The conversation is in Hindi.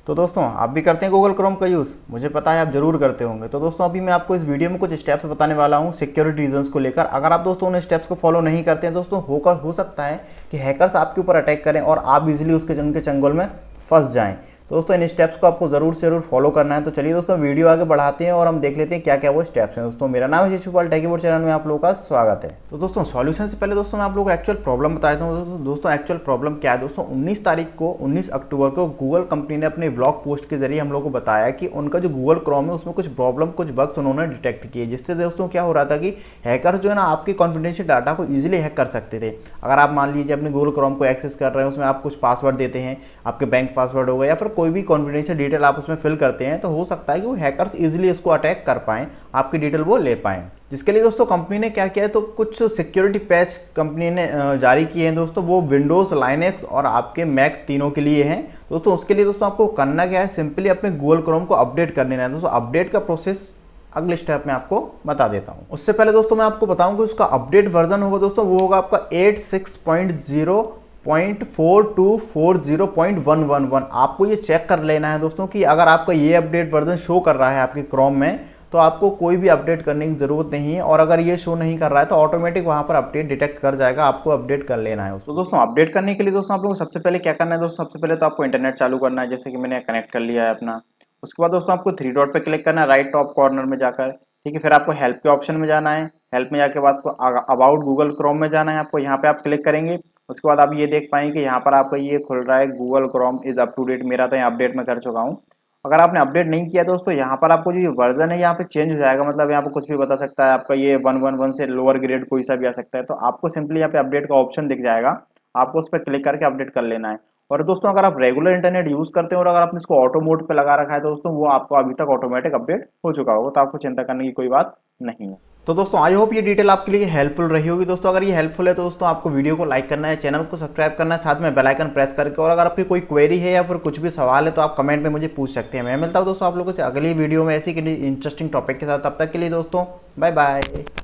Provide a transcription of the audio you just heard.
तो दोस्तों आप भी करते हैं गूगल क्रोम का यूज़, मुझे पता है आप जरूर करते होंगे। तो दोस्तों अभी मैं आपको इस वीडियो में कुछ स्टेप्स बताने वाला हूं सिक्योरिटी रीजंस को लेकर। अगर आप दोस्तों उन स्टेप्स को फॉलो नहीं करते हैं दोस्तों हो सकता है कि हैकर्स आपके ऊपर अटैक करें और आप इजीली उनके चंगुल में फंस जाएं। तो दोस्तों इन स्टेप्स को आपको जरूर से जरूर फॉलो करना है। तो चलिए दोस्तों वीडियो आगे बढ़ाते हैं और हम देख लेते हैं क्या क्या वो स्टेप्स हैं। दोस्तों मेरा नाम है टेकीवुड चैनल में आप लोगों का स्वागत है। तो दोस्तों सॉल्यूशन से पहले दोस्तों मैं आप लोगों को एक्चुअल प्रॉब्लम बता देता हूँ। दोस्तों एक्चुअल प्रॉब्लम क्या है दोस्तों, 19 अक्टूबर को गूगल कंपनी ने अपने ब्लॉग पोस्ट के जरिए हम लोग को बताया कि उनका जो गूगल क्रोम है उसमें कुछ प्रॉब्लम, कुछ बग्स उन्होंने डिटेक्ट किए, जिससे दोस्तों क्या हो रहा था कि हैकर्स जो है ना आपके कॉन्फिडेंशियल डाटा को ईजिली हैक कर सकते थे। अगर आप मान लीजिए अपने गूगल क्रोम को एक्सेस कर रहे हैं, उसमें आप कुछ पासवर्ड देते हैं, आपके बैंक पासवर्ड होगा या फिर कोई भी कॉन्फिडेंशियल डिटेल आप उसमें फिल करते हैं, तो हो सकता है कि वो हैकर्स इजीली इसको अटैक कर पाएं, आपकी डिटेल वो ले पाएं। जिसके लिए दोस्तों कंपनी ने क्या किया है, तो कुछ सिक्योरिटी पैच कंपनी ने जारी किए हैं दोस्तों। वो विंडोज, लाइनेक्स और आपके मैक तीनों के लिए हैं दोस्तों। उसके लिए दोस्तों आपको करना क्या है, सिंपली अपने गूगल क्रोम को अपडेट कर लेना है दोस्तों। अपडेट का प्रोसेस अगले स्टेप में आपको बता देता हूं। उससे पहले दोस्तों मैं आपको बताऊं कि उसका अपडेट वर्जन होगा दोस्तों, वो होगा आपका 86.0.4240.111। आपको ये चेक कर लेना है दोस्तों कि अगर आपका ये अपडेट वर्जन शो कर रहा है आपके क्रोम में, तो आपको कोई भी अपडेट करने की जरूरत नहीं है। और अगर ये शो नहीं कर रहा है तो ऑटोमेटिक वहां पर अपडेट डिटेक्ट कर जाएगा, आपको अपडेट कर लेना है। तो दोस्तों अपडेट करने के लिए दोस्तों आप लोगों को सबसे पहले क्या करना है दोस्तों, सबसे पहले तो आपको इंटरनेट चालू करना है, जैसे कि मैंने कनेक्ट कर लिया है अपना। उसके बाद दोस्तों आपको 3 डॉट पे क्लिक करना है राइट टॉप कॉर्नर में जाकर, ठीक है। फिर आपको हेल्प के ऑप्शन में जाना है, हेल्प में जाके बाद अबाउट गूगल क्रोम में जाना है आपको। यहाँ पे आप क्लिक करेंगे, उसके बाद आप ये देख पाएंगे कि यहाँ पर आपका ये खुल रहा है Google Chrome is up to date. मेरा तो यहाँ अपडेट में कर चुका हूँ। अगर आपने अपडेट नहीं किया दोस्तों, यहाँ पर आपको जो वर्जन है यहाँ पे चेंज हो जाएगा, मतलब यहाँ पे कुछ भी बता सकता है आपका, ये 111 से लोअर ग्रेड कोई सा भी आ सकता है। तो आपको सिंपली यहाँ पे अपडेट का ऑप्शन दिख जाएगा, आपको उस पर क्लिक करके अपडेट कर लेना है। और दोस्तों अगर आप रेगुलर इंटरनेट यूज करते हैं और अगर आपने इसको ऑटो मोड पे लगा रखा है तो दोस्तों वो आपको अभी तक ऑटोमेटिक अपडेट हो चुका होगा, तो आपको चिंता करने की कोई बात नहीं है। तो दोस्तों आई होप ये डिटेल आपके लिए हेल्पफुल रही होगी। दोस्तों अगर ये हेल्पफुल है तो दोस्तों आपको वीडियो को लाइक करना है, चैनल को सब्सक्राइब करना है, साथ में बेल आइकन प्रेस करके। और अगर आपकी कोई क्वेरी है या फिर कुछ भी सवाल है तो आप कमेंट में मुझे पूछ सकते हैं। मैं मिलता हूँ दोस्तों आप लोगों से अगली वीडियो में ऐसी इंटरेस्टिंग टॉपिक के साथ। तब तक के लिए दोस्तों बाय बाय।